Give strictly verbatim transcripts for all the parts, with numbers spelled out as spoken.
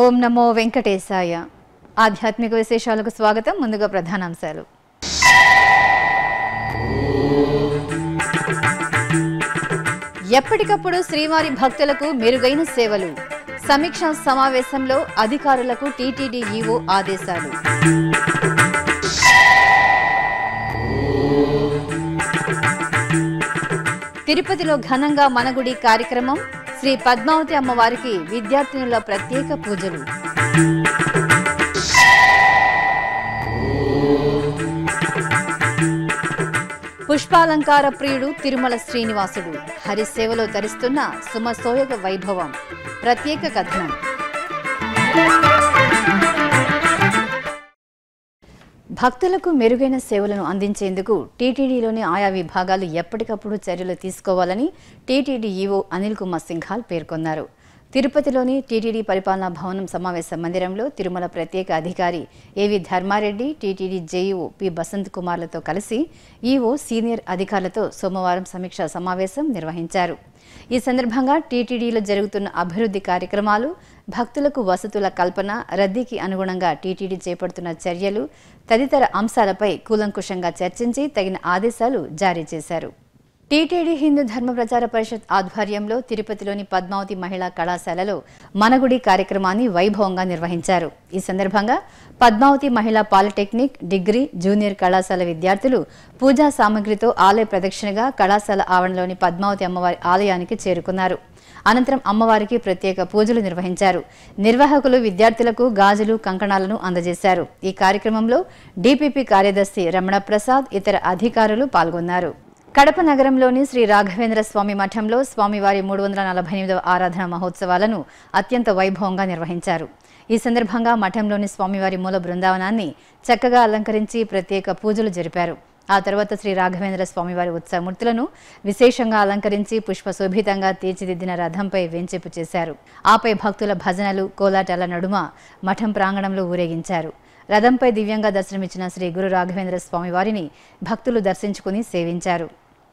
ఓం నమో వెంకటేశాయ. ఆధ్యాత్మిక విశేషాలకు స్వాగతం. ముందుగా ప్రధానాంశాలు. ఎప్పటికప్పుడు శ్రీవారి భక్తులకు మెరుగైన సేవలు. సమీక్షా సమావేశంలో అధికారులకు టీటీడీ ఈవో ఆదేశాలు. తిరుపతిలో ఘనంగా మనగుడి కార్యక్రమం. శ్రీ పద్మావతి అమ్మవారికి విద్యార్థినుల ప్రత్యేక పూజలు. పుష్పాలంకార ప్రియుడు తిరుమల శ్రీనివాసుడు. హరిసేవలో తరిస్తున్న సుమసోయగ వైభవం. ప్రత్యేక కథనం. భక్తులకు మెరుగైన సేవలను అందించేందుకు టీటీడీలోని ఆయా విభాగాలు ఎప్పటికప్పుడు చర్యలు తీసుకోవాలని టీటీడీ ఈవో అనిల్ కుమార్ సింఘాల్ పేర్కొన్నారు. తిరుపతిలోని టీటీడీ పరిపాలనా భవనం సమావేశ మందిరంలో తిరుమల ప్రత్యేక అధికారి AV Dharma Reddy, TTD JEO P Basanth కుమార్లతో కలిసి ఈవో సీనియర్ అధికారులతో సోమవారం సమీక్షా సమావేశం నిర్వహించారు. ఈ సందర్భంగా టీటీడీలో జరుగుతున్న అభివృద్ధి కార్యక్రమాలు, భక్తులకు వసతుల కల్పన, రద్దీకి అనుగుణంగా టీటీడీ చేపడుతున్న చర్యలు తదితర అంశాలపై కూలంకుషంగా చర్చించి తగిన ఆదేశాలు జారీ చేశారు. టీటీడీ హిందూ ధర్మ ప్రచార పరిషత్ ఆధ్వర్యంలో తిరుపతిలోని పద్మావతి మహిళా కళాశాలలో మనగుడి కార్యక్రమాన్ని వైభవంగా నిర్వహించారు. ఈ సందర్భంగా పద్మావతి మహిళా పాలిటెక్నిక్, డిగ్రీ, జూనియర్ కళాశాల విద్యార్థులు పూజా సామగ్రితో ఆలయ ప్రదక్షిణగా కళాశాల ఆవరణలోని పద్మావతి అమ్మవారి ఆలయానికి చేరుకున్నారు. అనంతరం అమ్మవారికి ప్రత్యేక పూజలు నిర్వహించారు. నిర్వాహకులు విద్యార్థులకు గాజులు, కంకణాలను అందజేశారు. ఈ కార్యక్రమంలో డీపీపీ కార్యదర్శి రమణ ప్రసాద్, ఇతర అధికారులు పాల్గొన్నారు. కడప నగరంలోని శ్రీ రాఘవేంద్ర స్వామి మఠంలో స్వామివారి మూడు వందల నలభై ఎనిమిదవ ఆరాధన మహోత్సవాలను అత్యంత వైభవంగా నిర్వహించారు. ఈ సందర్భంగా మఠంలోని స్వామివారి మూల బృందావనాన్ని చక్కగా అలంకరించి ప్రత్యేక పూజలు జరిపారు. ఆ తర్వాత శ్రీ రాఘవేంద్ర స్వామివారి ఉత్సవమూర్తులను విశేషంగా అలంకరించి పుష్పశోభితంగా తీర్చిదిద్దిన రథంపై వేంచేపు చేశారు. ఆపై భక్తుల భజనలు, కోలాటాల నడుమ మఠం ప్రాంగణంలో ఊరేగించారు. రథంపై దివ్యంగా దర్శనమిచ్చిన శ్రీ గురు రాఘవేంద్ర స్వామివారిని భక్తులు దర్శించుకుని సేవించారు.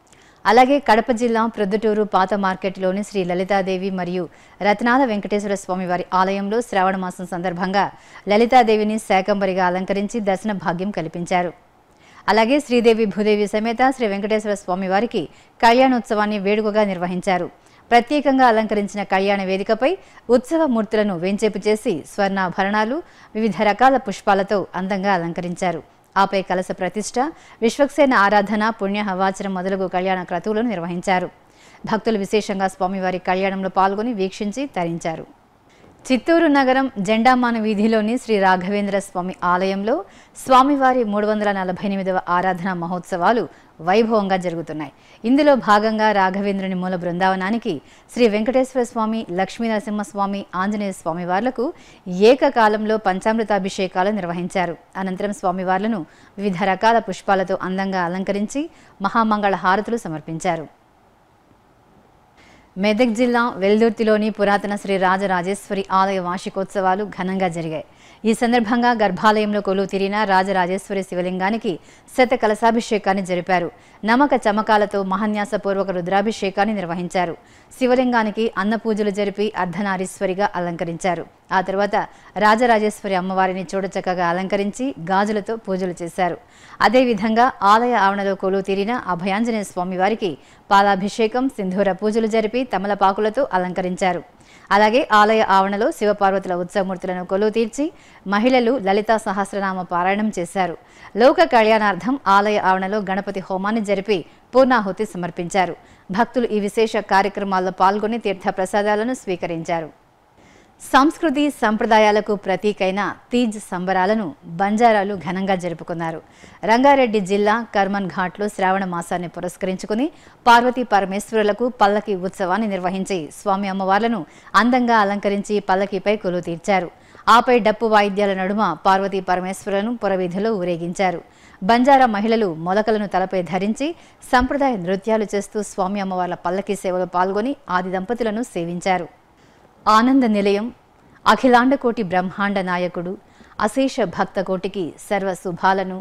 అలాగే కడప జిల్లా ప్రొద్దుటూరు పాత మార్కెట్లోని శ్రీ లలితాదేవి మరియు రత్నాల వెంకటేశ్వర స్వామివారి ఆలయంలో శ్రావణ మాసం సందర్భంగా లలితాదేవిని శాకంబరిగా అలంకరించి దర్శన భాగ్యం కల్పించారు. అలాగే శ్రీదేవి భూదేవి సమేత శ్రీ వెంకటేశ్వర స్వామివారికి కళ్యాణోత్సవాన్ని వేడుకగా నిర్వహించారు. ప్రత్యేకంగా అలంకరించిన కళ్యాణ వేదికపై ఉత్సవ మూర్తులను వేంచేపు చేసి స్వర్ణాభరణాలు, వివిధ రకాల పుష్పాలతో అందంగా అలంకరించారు. ఆపై కలశ ప్రతిష్ఠ, విశ్వక్సేన ఆరాధన, పుణ్య హవాచనం మొదలగు కళ్యాణ క్రతువులను నిర్వహించారు. భక్తులు విశేషంగా స్వామివారి కళ్యాణంలో పాల్గొని వీక్షించి తరించారు. చిత్తూరు నగరం జెండామాన వీధిలోని శ్రీ రాఘవేంద్ర స్వామి ఆలయంలో స్వామివారి మూడు వందల నలభై ఎనిమిదవ ఆరాధన మహోత్సవాలు వైభవంగా జరుగుతున్నాయి. ఇందులో భాగంగా రాఘవేంద్రుని మూల బృందావనానికి శ్రీ వెంకటేశ్వర స్వామి, లక్ష్మీనరసింహస్వామి, ఆంజనేయ స్వామివార్లకు ఏకకాలంలో పంచామృతాభిషేకాలు నిర్వహించారు. అనంతరం స్వామివార్లను వివిధ రకాల పుష్పాలతో అందంగా అలంకరించి మహామంగళ హారతులు సమర్పించారు. మెదక్ జిల్లా వెల్దుర్తిలోని పురాతన శ్రీ రాజరాజేశ్వరి ఆలయ వార్షికోత్సవాలు ఘనంగా జరిగాయి. ఈ సందర్భంగా గర్భాలయంలో కొలువు తీరిన రాజరాజేశ్వరి శివలింగానికి శత కలశాభిషేకాన్ని జరిపారు. నమక చమకాలతో మహాన్యాసపూర్వక రుద్రాభిషేకాన్ని నిర్వహించారు. శివలింగానికి అన్న పూజలు జరిపి అర్ధనారీశ్వరిగా అలంకరించారు. ఆ తర్వాత రాజరాజేశ్వరి అమ్మవారిని చూడచక్కగా అలంకరించి గాజులతో పూజలు చేశారు. అదేవిధంగా ఆలయ ఆవరణలో కొలువు తీరిన అభయాంజనేయ స్వామివారికి పాలాభిషేకం, సింధూర పూజలు జరిపి తమలపాకులతో అలంకరించారు. అలాగే ఆలయ ఆవరణలో శివపార్వతుల ఉత్సవమూర్తులను కొలువు తీర్చి మహిళలు లలితా సహస్రనామ పారాయణం చేశారు. లోక కళ్యాణార్థం ఆలయ ఆవరణలో గణపతి హోమాన్ని జరిపి పూర్ణాహుతి సమర్పించారు. భక్తులు ఈ విశేష కార్యక్రమాల్లో పాల్గొని తీర్థ ప్రసాదాలను స్వీకరించారు. సంస్కృతి సంప్రదాయాలకు ప్రతీకైన తీజ్ సంబరాలను బంజారాలు ఘనంగా జరుపుకున్నారు. రంగారెడ్డి జిల్లా కర్మన్ ఘాట్లో శ్రావణ మాసాన్ని పురస్కరించుకుని పార్వతీ పరమేశ్వరులకు పల్లకి ఉత్సవాన్ని నిర్వహించి స్వామి అమ్మవార్లను అందంగా అలంకరించి పల్లకీపై కొలువు తీర్చారు. ఆపై డప్పు వాయిద్యాల నడుమ పార్వతీ పరమేశ్వరులను పురవీధిలో ఊరేగించారు. బంజారా మహిళలు మొలకలను తలపై ధరించి సంప్రదాయ నృత్యాలు చేస్తూ స్వామి అమ్మవార్ల పల్లకీ సేవలో పాల్గొని ఆది దంపతులను సేవించారు. ఆనంద నిలయం, అఖిలాండకోటి బ్రహ్మాండ నాయకుడు, అశేష భక్త కోటికి సర్వ శుభాలను,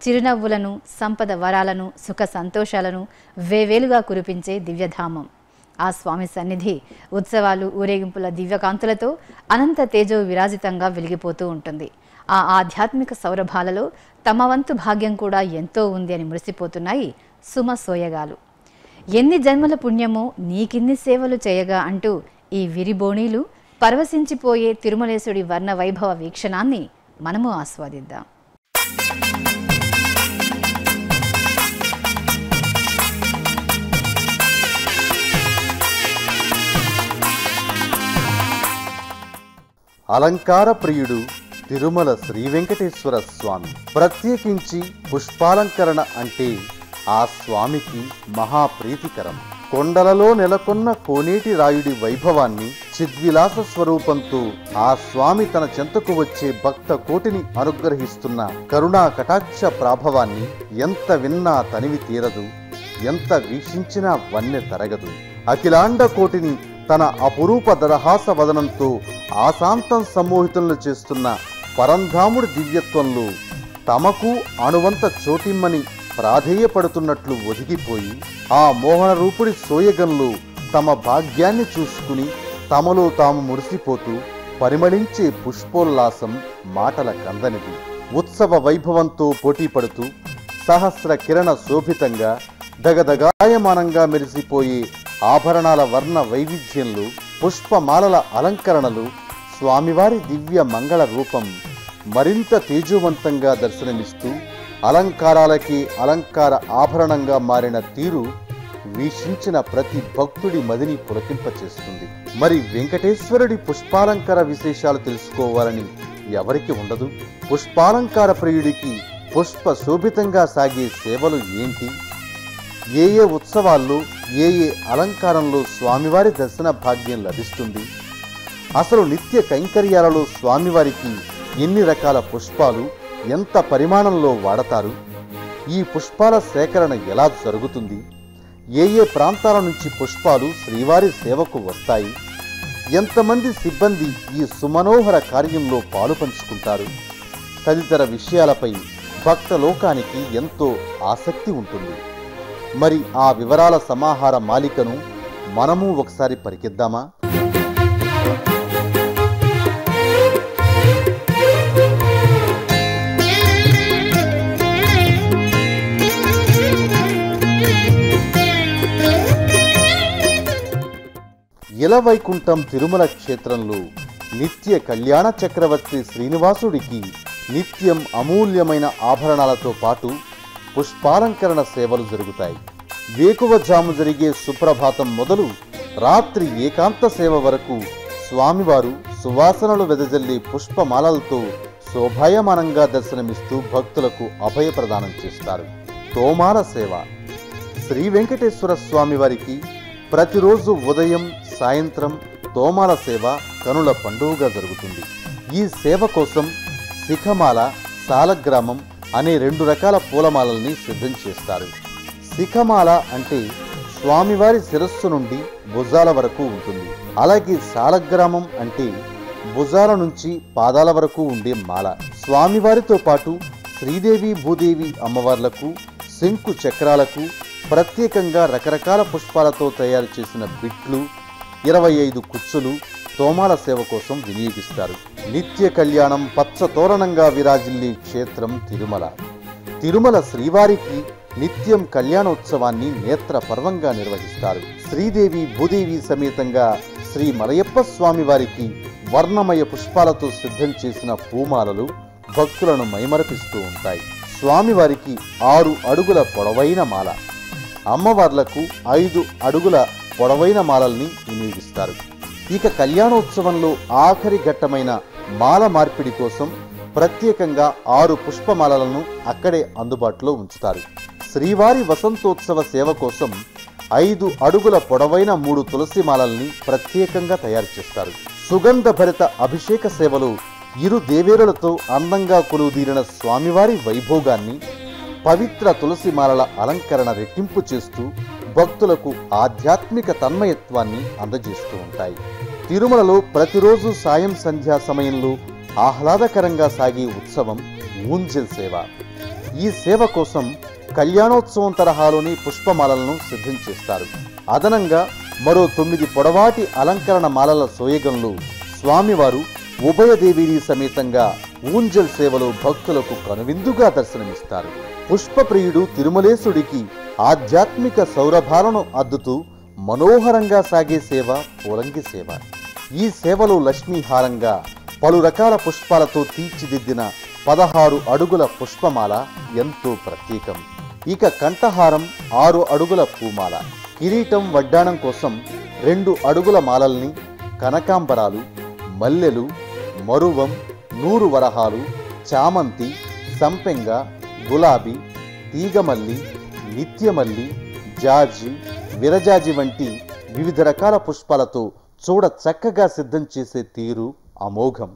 చిరునవ్వులను, సంపద వరాలను, సుఖ సంతోషాలను వేవేలుగా కురిపించే దివ్యధామం. ఆ స్వామి సన్నిధి ఉత్సవాలు ఊరేగింపుల దివ్యకాంతులతో అనంత తేజో విరాజితంగా వెలిగిపోతూ ఉంటుంది. ఆ ఆధ్యాత్మిక సౌరభాలలో తమ వంతు భాగ్యం కూడా ఎంతో ఉంది అని మురిసిపోతున్నాయి సుమ సోయగాలు. ఎన్ని జన్మల పుణ్యమో నీకిన్ని సేవలు చేయగా అంటూ ఈ విరిబోణీలు పరవశించిపోయే తిరుమలేశుడి వర్ణ వైభవ వీక్షణాన్ని మనము ఆస్వాదిద్దాం. అలంకార ప్రియుడు తిరుమల శ్రీ వెంకటేశ్వర స్వామి. ప్రత్యేకించి పుష్పాలంకరణ అంటే ఆ స్వామికి మహాప్రీతికరం. కొండలలో నెలకొన్న కోనేటి రాయుడి వైభవాన్ని చిద్విలాస స్వరూపంతో ఆ స్వామి తన చెంతకు వచ్చే భక్త కోటిని అనుగ్రహిస్తున్న కరుణా కటాక్ష ప్రాభవాన్ని ఎంత విన్నా తనివి తీరదు, ఎంత వీక్షించినా వన్నె తరగదు. అఖిలాండ కోటిని తన అపురూప దరహాస వదనంతో ఆశాంతం సమ్మోహితులను చేస్తున్న పరంధాముడి దివ్యత్వంలో తమకు అణువంత చోటిమ్మని ప్రాధేయపడుతున్నట్లు ఒదిగిపోయి ఆ మోహన రూపుడి సోయగంలో తమ భాగ్యాన్ని చూసుకుని తమలో తాము మురిసిపోతూ పరిమళించే పుష్పోల్లాసం మాటల కందనిది. ఉత్సవ వైభవంతో పోటీపడుతూ సహస్ర కిరణ శోభితంగా దగదగాయమానంగా మెరిసిపోయే ఆభరణాల వర్ణ వైవిధ్యంలో పుష్పమాలల అలంకరణలు స్వామివారి దివ్య మంగళ రూపం మరింత తేజోవంతంగా దర్శనమిస్తూ అలంకారాలకి అలంకార ఆభరణంగా మారిన తీరు వీక్షించిన ప్రతి భక్తుడి మదిని పులకింపచేస్తుంది. మరి వెంకటేశ్వరుడి పుష్పాలంకార విశేషాలు తెలుసుకోవాలని ఎవరికి ఉండదు? పుష్పాలంకార ప్రియుడికి పుష్ప శోభితంగా సాగే సేవలు ఏంటి? ఏ ఏ ఉత్సవాల్లో ఏ ఏ అలంకారంలో స్వామివారి దర్శన భాగ్యం లభిస్తుంది? అసలు నిత్య కైంకర్యాలలో స్వామివారికి ఎన్ని రకాల పుష్పాలు ఎంత పరిమాణంలో వాడతారు? ఈ పుష్పాల సేకరణ ఎలా జరుగుతుంది? ఏ ఏ ప్రాంతాల నుంచి పుష్పాలు శ్రీవారి సేవకు వస్తాయి? ఎంతమంది సిబ్బంది ఈ సుమనోహర కార్యంలో పాలు పంచుకుంటారు? తదితర విషయాలపై భక్త లోకానికి ఎంతో ఆసక్తి ఉంటుంది. మరి ఆ వివరాల సమాహార మాలికను మనము ఒకసారి పరికిద్దామా? ఇలవైకుంఠం తిరుమల క్షేత్రంలో నిత్య కళ్యాణ చక్రవర్తి శ్రీనివాసుడికి నిత్యం అమూల్యమైన ఆభరణాలతో పాటు పుష్పాలంకరణ సేవలు జరుగుతాయి. వేకువజాము జరిగే సుప్రభాతం మొదలు రాత్రి ఏకాంత సేవ వరకు స్వామివారు సువాసనలు వెదజల్లి పుష్పమాలలతో శోభాయమానంగా దర్శనమిస్తూ భక్తులకు అభయ ప్రదానం చేస్తారు. తోమాల సేవ. శ్రీ వెంకటేశ్వర స్వామి వారికి ప్రతిరోజు ఉదయం సాయంత్రం తోమాల సేవ కనుల పండుగగా జరుగుతుంది. ఈ సేవ కోసం శిఖమాల, సాలగ్రామం అనే రెండు రకాల పూలమాలల్ని సిద్ధం చేస్తారు. శిఖమాల అంటే స్వామివారి శిరస్సు నుండి భుజాల వరకు ఉంటుంది. అలాగే సాలగ్రామం అంటే భుజాల నుంచి పాదాల వరకు ఉండే మాల. స్వామివారితో పాటు శ్రీదేవి భూదేవి అమ్మవార్లకు, శంకు చక్రాలకు ప్రత్యేకంగా రకరకాల పుష్పాలతో తయారు చేసిన బిట్లు, ఇరవై ఐదు కుచ్చులు తోమాల సేవ కోసం వినియోగిస్తారు. నిత్య కళ్యాణం పచ్చ తోరణంగా విరాజిల్లే క్షేత్రం తిరుమల. తిరుమల శ్రీవారికి నిత్యం కళ్యాణోత్సవాన్ని నేత్ర పర్వంగా నిర్వహిస్తారు. శ్రీదేవి భూదేవి సమేతంగా శ్రీ మలయప్ప స్వామి వారికి వర్ణమయ పుష్పాలతో సిద్ధం చేసిన పూమాలలు భక్తులను మైమరపిస్తూ ఉంటాయి. స్వామివారికి ఆరు అడుగుల పొడవైన మాల, అమ్మవార్లకు ఐదు అడుగుల పొడవైన మాలల్ని వినియోగిస్తారు. ఇక కళ్యాణోత్సవంలో ఆఖరి ఘట్టమైన మాల మార్పిడి కోసం ప్రత్యేకంగా ఆరు పుష్పమాలలను అక్కడే అందుబాటులో ఉంచుతారు. శ్రీవారి వసంతోత్సవ సేవ కోసం ఐదు అడుగుల పొడవైన మూడు తులసి మాలల్ని ప్రత్యేకంగా తయారు చేస్తారు. సుగంధ భరిత అభిషేక సేవలు ఇరు దేవేరులతో అందంగా కొలువుదీరిన స్వామివారి వైభోగాన్ని పవిత్ర తులసి మాలల అలంకరణ రెట్టింపు చేస్తూ భక్తులకు ఆధ్యాత్మిక తన్మయత్వాన్ని అందజేస్తూ ఉంటాయి. తిరుమలలో ప్రతిరోజు సాయం సంధ్యా సమయంలో ఆహ్లాదకరంగా సాగే ఉత్సవం ఊంజల్ సేవ. ఈ సేవ కోసం కళ్యాణోత్సవం తరహాలోని పుష్పమాలలను సిద్ధం చేస్తారు. అదనంగా మరో తొమ్మిది పొడవాటి అలంకరణ మాలల సోయగంలో స్వామివారు ఉభయదేవిని సమేతంగా ఊంజల్ సేవలో భక్తులకు కనువిందుగా దర్శనమిస్తారు. పుష్పప్రియుడు తిరుమలేశుడికి ఆధ్యాత్మిక సౌరభాలను అద్దుతూ మనోహరంగా సాగే సేవ పూలంగి సేవ. ఈ సేవలో లక్ష్మీహారంగా పలు రకాల పుష్పాలతో తీర్చిదిద్దిన పదహారు అడుగుల పుష్పమాల ఎంతో ప్రత్యేకం. ఇక కంఠహారం ఆరు అడుగుల పూమాల, కిరీటం వడ్డాణం కోసం రెండు అడుగుల మాలల్ని, కనకాంబరాలు, మల్లెలు, మరువం, నూరు వరహాలు, చామంతి, సంపెంగ, గులాబీ, తీగమల్లి, నిత్యమల్లి, జాజి, విరజాజి వంటి వివిధ రకాల పుష్పాలతో చూడ చక్కగా సిద్ధం చేసే తీరు అమోఘం.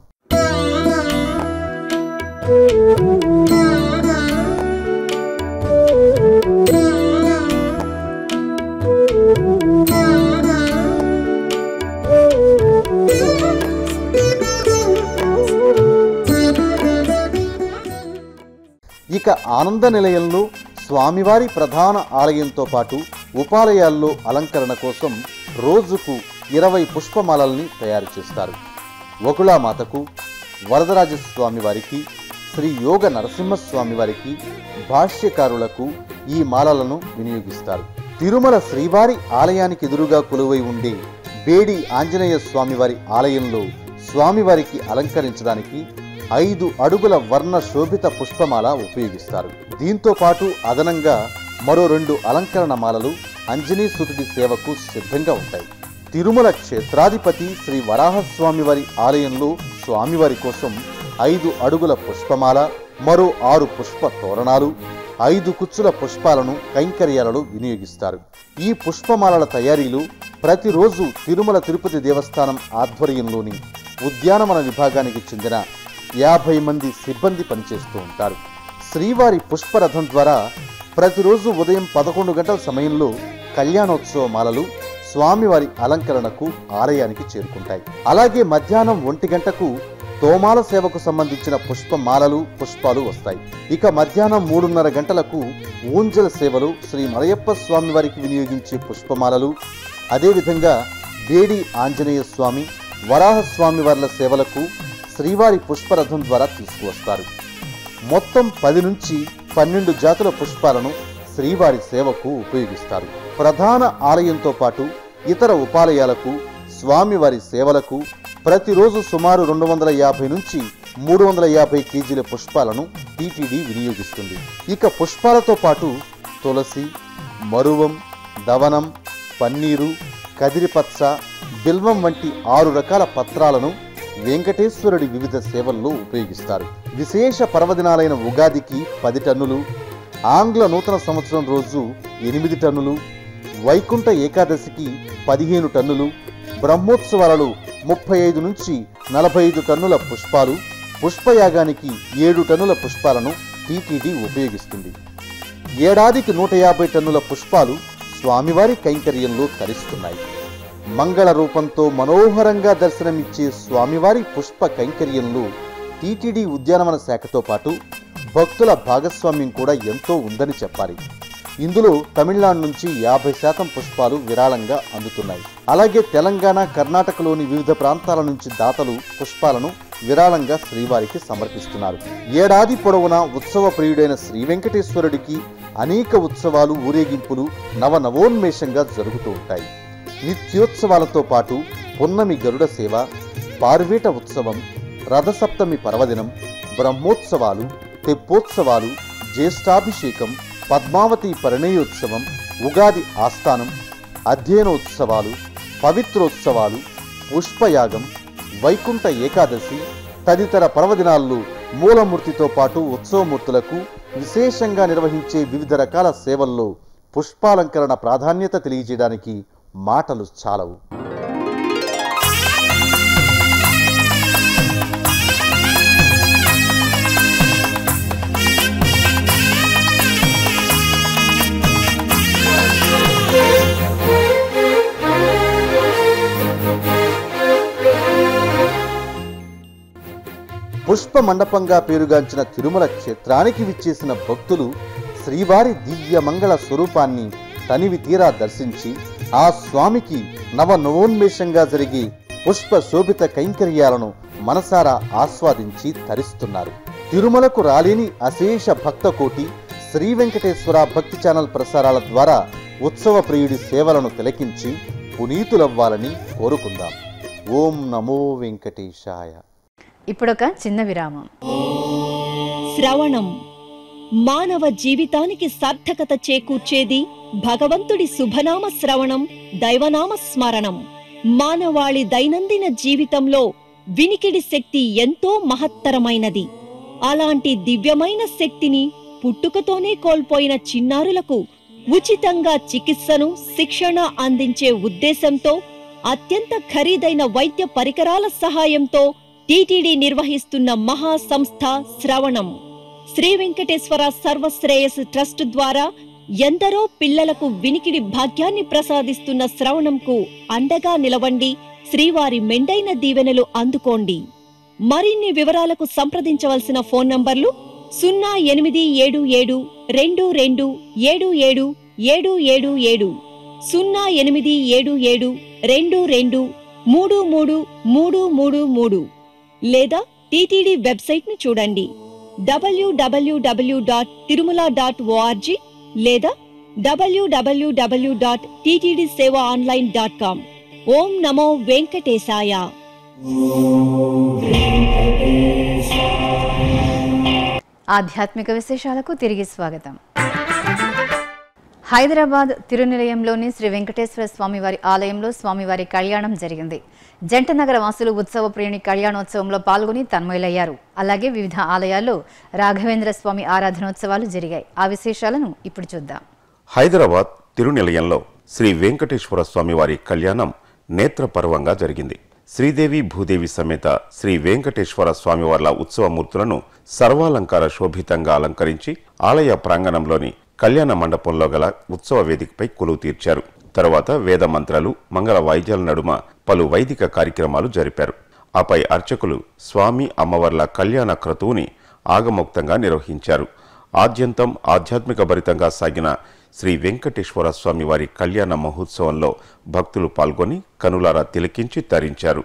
ఇక ఆనంద నిలయంలో స్వామివారి ప్రధాన ఆలయంతో పాటు ఉపాలయాల్లో అలంకరణ కోసం రోజుకు ఇరవై పుష్పమాలల్ని తయారు చేస్తారు. వకుళామాతకు, వరదరాజస్వామి వారికి, శ్రీ యోగ నరసింహస్వామి వారికి, భాష్యకారులకు ఈ మాలలను వినియోగిస్తారు. తిరుమల శ్రీవారి ఆలయానికి ఎదురుగా కొలువై ఉండే బేడి ఆంజనేయ స్వామివారి ఆలయంలో స్వామివారికి అలంకరించడానికి ఐదు అడుగుల వర్ణ శోభిత పుష్పమాల ఉపయోగిస్తారు. దీంతో పాటు అదనంగా మరో రెండు అలంకరణ మాలలు అంజనీసుతుడి సేవకు సిద్ధంగా ఉంటాయి. తిరుమల క్షేత్రాధిపతి శ్రీ వరాహస్వామి వారి ఆలయంలో స్వామివారి కోసం ఐదు అడుగుల పుష్పమాల, మరో ఆరు పుష్ప తోరణాలు, ఐదు కుచ్చుల పుష్పాలను కైంకర్యాలలో వినియోగిస్తారు. ఈ పుష్పమాలల తయారీలో ప్రతిరోజు తిరుమల తిరుపతి దేవస్థానం ఆధ్వర్యంలోని ఉద్యానవన విభాగానికి చెందిన యాభై మంది సిబ్బంది పనిచేస్తూ ఉంటారు. శ్రీవారి పుష్పరథం ద్వారా ప్రతిరోజు ఉదయం పదకొండు గంటల సమయంలో కళ్యాణోత్సవ మాలలు స్వామివారి అలంకరణకు ఆలయానికి చేరుకుంటాయి. అలాగే మధ్యాహ్నం ఒంటి గంటకు తోమాల సేవకు సంబంధించిన పుష్పమాలలు, పుష్పాలు వస్తాయి. ఇక మధ్యాహ్నం మూడున్నర గంటలకు ఊంజల సేవలు శ్రీ మలయప్ప స్వామి వారికి వినియోగించే పుష్పమాలలు, అదేవిధంగా బేడి ఆంజనేయ స్వామి, వరాహస్వామి వార్ల సేవలకు శ్రీవారి పుష్పరథం ద్వారా తీసుకువస్తారు. మొత్తం పది నుంచి పన్నెండు జాతుల పుష్పాలను శ్రీవారి సేవకు ఉపయోగిస్తారు. ప్రధాన ఆలయంతో పాటు ఇతర ఉపాలయాలకు స్వామివారి సేవలకు ప్రతిరోజు సుమారు రెండు వందల యాభై నుంచి మూడు వందల యాభై కేజీల పుష్పాలను టీటీడీ వినియోగిస్తుంది. ఇక పుష్పాలతో పాటు తులసి, మరువం, దవనం, పన్నీరు, కదిరిపచ్చ, బిల్వం వంటి ఆరు రకాల పత్రాలను వెంకటేశ్వరుడి వివిధ సేవల్లో ఉపయోగిస్తారు. విశేష పర్వదినాలైన ఉగాదికి పది టన్నులు, ఆంగ్ల నూతన సంవత్సరం రోజు ఎనిమిది టన్నులు, వైకుంఠ ఏకాదశికి పదిహేను టన్నులు, బ్రహ్మోత్సవాలలో ముప్పై ఐదు నుంచి నలభై ఐదు టన్నుల పుష్పాలు, పుష్పయాగానికి ఏడు టన్నుల పుష్పాలను టీటీడీ ఉపయోగిస్తుంది. ఏడాదికి నూట యాభై టన్నుల పుష్పాలు స్వామివారి కైంకర్యంలో తరిస్తున్నాయి. మంగళ రూపంతో మనోహరంగా దర్శనమిచ్చే స్వామివారి పుష్ప కైంకర్యంలో టీటీడీ ఉద్యానవన శాఖతో పాటు భక్తుల భాగస్వామ్యం కూడా ఎంతో ఉందని చెప్పాలి. ఇందులో తమిళనాడు నుంచి యాభై శాతం పుష్పాలు విరాళంగా అందుతున్నాయి. అలాగే తెలంగాణ, కర్ణాటకలోని వివిధ ప్రాంతాల నుంచి దాతలు పుష్పాలను విరాళంగా శ్రీవారికి సమర్పిస్తున్నారు. ఏడాది పొడవునా ఉత్సవ ప్రియుడైన శ్రీ వెంకటేశ్వరుడికి అనేక ఉత్సవాలు, ఊరేగింపులు నవనవోన్మేషంగా జరుగుతూ ఉంటాయి. నిత్యోత్సవాలతో పాటు పున్నమి గరుడ సేవ, పార్వేట ఉత్సవం, రథసప్తమి పర్వదినం, బ్రహ్మోత్సవాలు, తెప్పోత్సవాలు, జ్యేష్ఠాభిషేకం, పద్మావతి పరిణయోత్సవం, ఉగాది ఆస్థానం, అధ్యయనోత్సవాలు, పవిత్రోత్సవాలు, పుష్పయాగం, వైకుంఠ ఏకాదశి తదితర పర్వదినాల్లో మూలమూర్తితో పాటు ఉత్సవమూర్తులకు విశేషంగా నిర్వహించే వివిధ రకాల సేవల్లో పుష్పాలంకరణ ప్రాధాన్యత తెలియజేయడానికి మాటలు చాలవు. పుష్ప మండపంగా పేరుగాంచిన తిరుమల క్షేత్రానికి విచ్చేసిన భక్తులు శ్రీవారి దివ్య మంగళ స్వరూపాన్ని తనివి తీరా దర్శించి ఆ స్వామికి నవ నవోన్మేషంగా జరిగే పుష్ప శోభిత కైంకర్యాలను మనసారా ఆస్వాదించి తరిస్తున్నారు. తిరుమలకు రాలేని అశేష భక్త కోటి శ్రీ వెంకటేశ్వర భక్తి ఛానల్ ప్రసారాల ద్వారా ఉత్సవ ప్రియుడి సేవలను తిలకించి పునీతులవ్వాలని కోరుకుందాం. ఓం నమో వెంకటేశాయ. ఇప్పుడొక చిన్న విరామం. శ్రవణం మానవ జీవితానికి సార్థకత చేకూర్చేది భగవంతుడి శుభనామ శ్రవణం, దైవనామ స్మరణం. మానవాళి దైనందిన జీవితంలో వినికిడి శక్తి ఎంతో మహత్తరమైనది. అలాంటి దివ్యమైన శక్తిని పుట్టుకతోనే కోల్పోయిన చిన్నారులకు ఉచితంగా చికిత్సను, శిక్షణ అందించే ఉద్దేశంతో అత్యంత ఖరీదైన వైద్య పరికరాల సహాయంతో టీటీడీ నిర్వహిస్తున్న మహా సంస్థ శ్రవణం. శ్రీ వెంకటేశ్వర సర్వశ్రేయస్ ట్రస్ట్ ద్వారా ఎందరో పిల్లలకు వినికిడి భాగ్యాన్ని ప్రసాదిస్తున్న శ్రవణంకు అండగా నిలవండి. శ్రీవారి మెండైన దీవెనలు అందుకోండి. మరిన్ని వివరాలకు సంప్రదించవలసిన ఫోన్ నంబర్లు సున్నా ఎనిమిది ఏడు ఏడు రెండు రెండు ఏడు ఏడు ఏడు ఏడు ఏడు, సున్నా ఎనిమిది ఏడు ఏడు రెండు రెండు మూడు మూడు మూడు మూడు మూడు, లేదా టీటీడీ వెబ్సైట్ ను చూడండి డబ్ల్యూడబ్ల్యూడబ్ల్యూ డాట్ తిరుమల డాట్ ఓఆర్జీ లేదా డబ్ల్యూడబ్ల్యూడబ్ల్యూ dot TTD Seva online dot com. ఓం నమో వెంకటేశాయ. ఆధ్యాత్మిక విశేషాలకు తిరిగి స్వాగతం. హైదరాబాద్ తిరునిలయంలోని శ్రీ వెంకటేశ్వర స్వామివారి ఆలయంలో స్వామివారి కళ్యాణం జరిగింది. జంట నగర వాసులు ఉత్సవ ప్రియుని కళ్యాణోత్సవంలో పాల్గొని తన్మయులయ్యారు. అలాగే వివిధ ఆలయాల్లో రాఘవేంద్ర స్వామి ఆరాధనోత్సవాలు జరిగాయి. ఆ విశేషాలను ఇప్పుడు చూద్దాం. హైదరాబాద్ తిరునిలయంలో శ్రీ వెంకటేశ్వర స్వామివారి కళ్యాణం నేత్రపర్వంగా జరిగింది. శ్రీదేవి భూదేవి సమేత శ్రీ వెంకటేశ్వర స్వామివార్ల ఉత్సవమూర్తులను సర్వాలంకార శోభితంగా అలంకరించి ఆలయ ప్రాంగణంలోని కళ్యాణ మండపంలో గల ఉత్సవ వేదికపై కొలువు తీర్చారు. తరువాత వేద మంత్రాలు, మంగళ వాయిద్యాల నడుమ పలు వైదిక కార్యక్రమాలు జరిపారు. ఆపై అర్చకులు స్వామి అమ్మవార్ల కళ్యాణ క్రతువుని ఆగమోక్తంగా నిర్వహించారు. ఆద్యంతం ఆధ్యాత్మిక భరితంగా సాగిన శ్రీ వెంకటేశ్వర స్వామివారి కళ్యాణ మహోత్సవంలో భక్తులు పాల్గొని కనులారా తిలకించి తరించారు.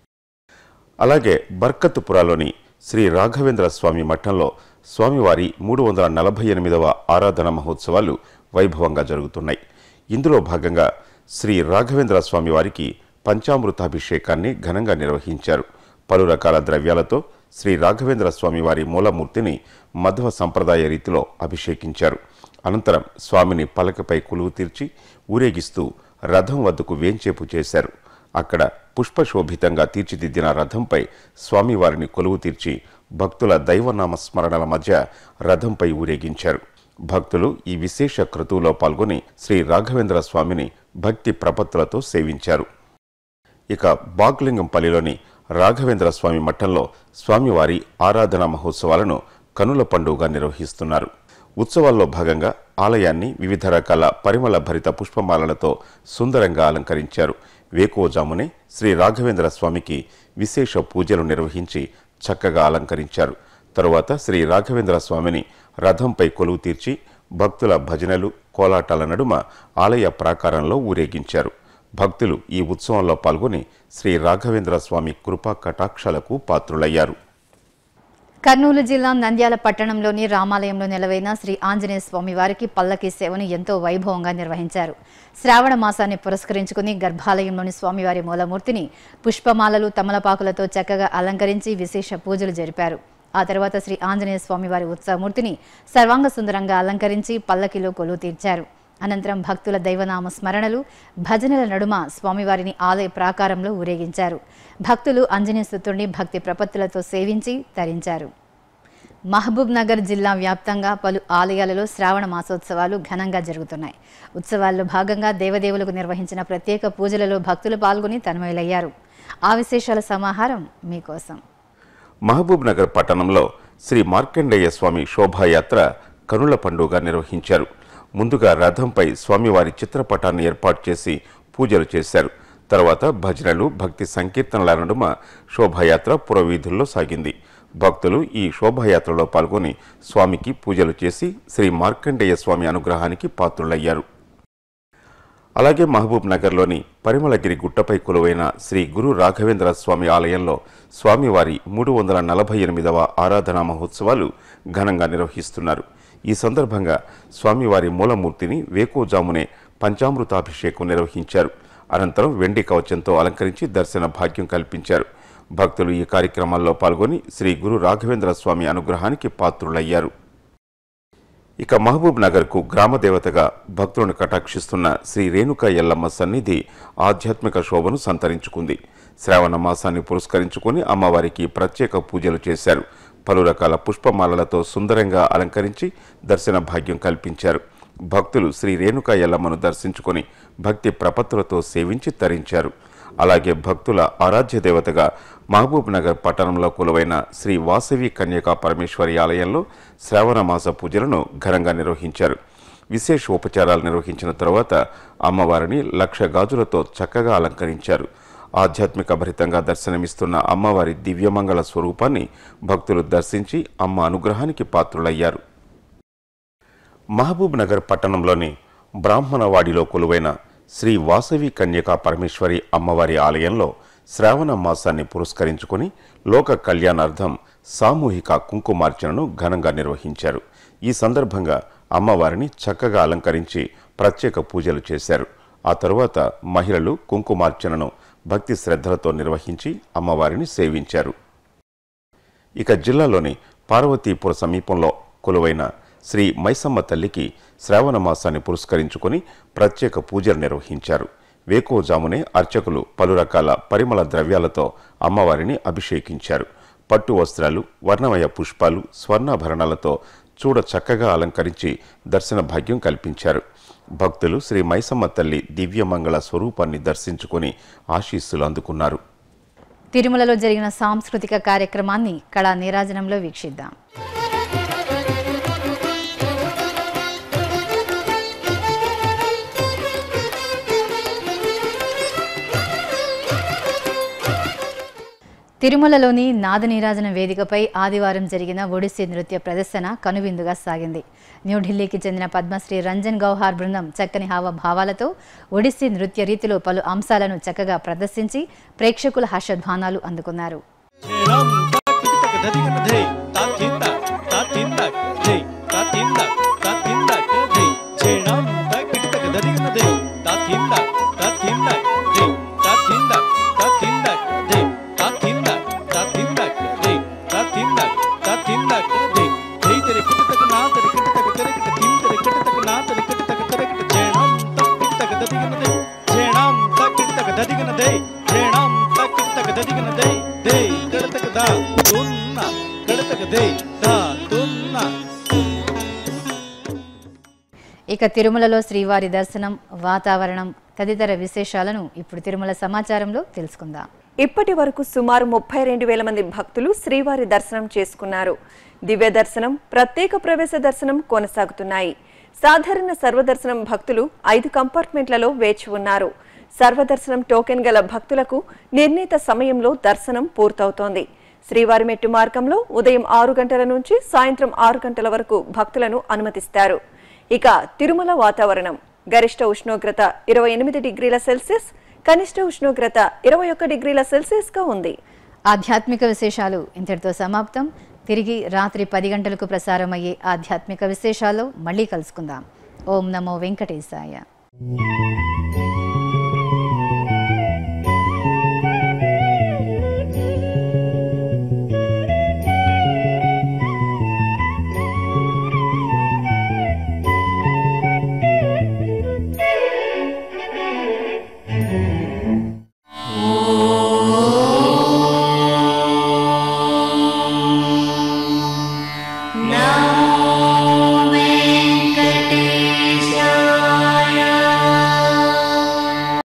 అలాగే బర్కత్పురాలోని శ్రీ రాఘవేంద్ర స్వామి మఠంలో స్వామివారి మూడు వందల నలభై ఎనిమిదవ ఆరాధన మహోత్సవాలు వైభవంగా జరుగుతున్నాయి. ఇందులో భాగంగా శ్రీ రాఘవేంద్ర స్వామివారికి పంచామృతాభిషేకాన్ని ఘనంగా నిర్వహించారు. పలు రకాల ద్రవ్యాలతో శ్రీ రాఘవేంద్ర స్వామివారి మూలమూర్తిని మధ్వ సంప్రదాయ రీతిలో అభిషేకించారు. అనంతరం స్వామిని పలకపై కొలువు తీర్చి ఊరేగిస్తూ రథం వద్దకు వేంచేపు చేశారు. అక్కడ పుష్పశోభితంగా తీర్చిదిద్దిన రథంపై స్వామివారిని కొలువు తీర్చి భక్తుల దైవనామ స్మరణల మధ్య రథంపై ఊరేగించారు. భక్తులు ఈ విశేష క్రతువులో పాల్గొని శ్రీ రాఘవేంద్ర స్వామిని భక్తి ప్రపత్తులతో సేవించారు. ఇక బాగ్లింగంపల్లిలోని రాఘవేంద్ర స్వామి మఠంలో స్వామివారి ఆరాధన మహోత్సవాలను కనుల పండుగగా నిర్వహిస్తున్నారు. ఉత్సవాల్లో భాగంగా ఆలయాన్ని వివిధ రకాల పరిమళ భరిత పుష్పమాలలతో సుందరంగా అలంకరించారు. వేకువజామునే శ్రీ రాఘవేంద్ర స్వామికి విశేష పూజలు నిర్వహించి చక్కగా అలంకరించారు. తరువాత శ్రీ రాఘవేంద్ర స్వామిని రథంపై కొలువు తీర్చి భక్తుల భజనలు, కోలాటాల నడుమ ఆలయ ప్రాకారంలో ఊరేగించారు. భక్తులు ఈ ఉత్సవంలో పాల్గొని శ్రీ రాఘవేంద్ర స్వామి కృపా కటాక్షాలకు పాత్రులయ్యారు. కర్నూలు జిల్లా నంద్యాల పట్టణంలోని రామాలయంలో నెలవైన శ్రీ ఆంజనేయ స్వామి వారికి పల్లకీ సేవను ఎంతో వైభవంగా నిర్వహించారు. శ్రావణ మాసాన్ని పురస్కరించుకుని గర్భాలయంలోని స్వామివారి మూలమూర్తిని పుష్పమాలలు, తమలపాకులతో చక్కగా అలంకరించి విశేష పూజలు జరిపారు. ఆ తర్వాత శ్రీ ఆంజనేయ స్వామివారి ఉత్సవమూర్తిని సర్వాంగ సుందరంగా అలంకరించి పల్లకిలో కొలువు తీర్చారు. అనంతరం భక్తుల దైవనామ స్మరణలు, భజనల నడుమ స్వామివారిని ఆలయ ప్రాకారంలో ఊరేగించారు. భక్తులు ఆంజనేయ స్తుతుడిని భక్తి ప్రపత్తులతో సేవించి తరించారు. మహబూబ్ నగర్ జిల్లా వ్యాప్తంగా పలు ఆలయాలలో శ్రావణ మాసోత్సవాలు ఘనంగా జరుగుతున్నాయి. ఉత్సవాల్లో భాగంగా దేవదేవులకు నిర్వహించిన ప్రత్యేక పూజలలో భక్తులు పాల్గొని తన్మయులయ్యారు. ఆ విశేషాల సమాహారం మీకోసం. మహబూబ్ నగర్ పట్టణంలో శ్రీ మార్కండేయ స్వామి శోభాయాత్ర కనుల పండుగ నిర్వహించారు. ముందుగా రథంపై స్వామివారి చిత్రపటాన్ని ఏర్పాటు చేసి పూజలు చేశారు. తర్వాత భజనలు, భక్తి సంకీర్తనల నడుమ శోభాయాత్ర పురవీధుల్లో సాగింది. భక్తులు ఈ శోభాయాత్రలో పాల్గొని స్వామికి పూజలు చేసి శ్రీ మార్కండేయ స్వామి అనుగ్రహానికి పాత్రులయ్యారు. అలాగే మహబూబ్ నగర్లోని పరిమళగిరి గుట్టపై కొలువైన శ్రీ గురు రాఘవేంద్ర స్వామి ఆలయంలో స్వామివారి మూడు వందల నలభై ఎనిమిదవ ఆరాధనా మహోత్సవాలు ఘనంగా నిర్వహిస్తున్నారు. ఈ సందర్భంగా స్వామివారి మూలమూర్తిని వేకోజామునే పంచామృతాభిషేకం నిర్వహించారు. అనంతరం వెండి కవచంతో అలంకరించి దర్శన భాగ్యం కల్పించారు. భక్తులు ఈ కార్యక్రమాల్లో పాల్గొని శ్రీ గురు రాఘవేంద్ర స్వామి అనుగ్రహానికి పాత్రులయ్యారు. ఇక మహబూబ్ నగర్కు గ్రామదేవతగా భక్తులను కటాక్షిస్తున్న శ్రీ రేణుకా ఎల్లమ్మ సన్నిధి ఆధ్యాత్మిక శోభను సంతరించుకుంది. శ్రావణ మాసాన్ని పురస్కరించుకుని అమ్మవారికి ప్రత్యేక పూజలు చేశారు. పలు రకాల పుష్పమాలలతో సుందరంగా అలంకరించి దర్శన భాగ్యం కల్పించారు. భక్తులు శ్రీ రేణుకా ఎల్లమ్మను దర్శించుకొని భక్తి ప్రపత్తులతో సేవించి తరించారు. అలాగే భక్తుల ఆరాధ్య దేవతగా మహబూబ్ నగర్ పట్టణంలో కొలువైన శ్రీ వాసవి కన్యకా పరమేశ్వరి ఆలయంలో శ్రావణ మాస పూజలను ఘనంగా నిర్వహించారు. విశేష ఉపచారాలు నిర్వహించిన తరువాత అమ్మవారిని లక్ష గాజులతో చక్కగా అలంకరించారు. ఆధ్యాత్మిక భరితంగా దర్శనమిస్తున్న అమ్మవారి దివ్యమంగళ స్వరూపాన్ని భక్తులు దర్శించి అమ్మ అనుగ్రహానికి పాత్రులయ్యారు. మహబూబ్ నగర్ పట్టణంలోని బ్రాహ్మణవాడిలో కొలువైన శ్రీ వాసవి కన్యకా పరమేశ్వరి అమ్మవారి ఆలయంలో శ్రావణ మాసాన్ని పురస్కరించుకుని లోక కళ్యాణార్థం సామూహిక కుంకుమార్చనను ఘనంగా నిర్వహించారు. ఈ సందర్భంగా అమ్మవారిని చక్కగా అలంకరించి ప్రత్యేక పూజలు చేశారు. ఆ తరువాత మహిళలు కుంకుమార్చనను భక్తి శ్రద్ధలతో నిర్వహించి అమ్మవారిని సేవించారు. ఇక జిల్లాలోని పార్వతీపుర సమీపంలో కొలువైన శ్రీ మైసమ్మ తల్లికి శ్రావణ మాసాన్ని పురస్కరించుకుని ప్రత్యేక పూజలు నిర్వహించారు. వేకోజామునే అర్చకులు పలు రకాల పరిమళ ద్రవ్యాలతో అమ్మవారిని అభిషేకించారు. పట్టు వస్త్రాలు, వర్ణమయ పుష్పాలు, స్వర్ణాభరణాలతో చూడ చక్కగా అలంకరించి దర్శన భాగ్యం కల్పించారు. భక్తులు శ్రీ మైసమ్మ తల్లి దివ్యమంగళ స్వరూపాన్ని దర్శించుకుని ఆశీస్సులు అందుకున్నారు. తిరుమలలో జరిగిన సాంస్కృతిక కార్యక్రమాన్ని కళా నీరాజనంలో వీక్షిద్దాం. తిరుమలలోని నాదనీరాజన వేదికపై ఆదివారం జరిగిన ఒడిస్సీ నృత్య ప్రదర్శన కనువిందుగా సాగింది. న్యూఢిల్లీకి చెందిన పద్మశ్రీ రంజన్ గౌహార్ బృందం చక్కని హావభావాలతో ఒడిస్సీ నృత్య రీతిలో పలు అంశాలను చక్కగా ప్రదర్శించి ప్రేక్షకుల హర్షధ్వానాలు అందుకున్నారు. ఇక తిరుమలలో శ్రీవారి దర్శనం, వాతావరణం తదితర విశేషాలను ఇప్పుడు తిరుమల సమాచారంలో తెలుసుకుందాం. ఇప్పటి వరకు సుమారు ముప్పై రెండు వేల మంది భక్తులు శ్రీవారి దర్శనం చేసుకున్నారు. దివ్య దర్శనం, ప్రత్యేక ప్రవేశ దర్శనం కొనసాగుతున్నాయి. సాధారణ సర్వదర్శనం భక్తులు ఐదు కంపార్ట్మెంట్లలో వేచి ఉన్నారు. సర్వదర్శనం టోకెన్ గల భక్తులకు నిర్ణీత సమయంలో దర్శనం పూర్తవుతోంది. శ్రీవారి మెట్టు మార్గంలో ఉదయం ఆరు గంటల నుంచి సాయంత్రం ఆరు గంటల వరకు భక్తులను అనుమతిస్తారు. ఇక తిరుమల వాతావరణం గరిష్ట ఉష్ణోగ్రత ఇరవై ఎనిమిది డిగ్రీల సెల్సియస్, కనిష్ట ఉష్ణోగ్రత ఇరవై ఒక్క డిగ్రీల సెల్సియస్ గా ఉంది. ఆధ్యాత్మిక విశేషాలు ఇంతటితో సమాప్తం. తిరిగి రాత్రి పది గంటలకు ప్రసారమయ్యే ఆధ్యాత్మిక విశేషాల్లో మళ్ళీ కలుసుకుందాం. ఓం నమో వెంకటేశాయ.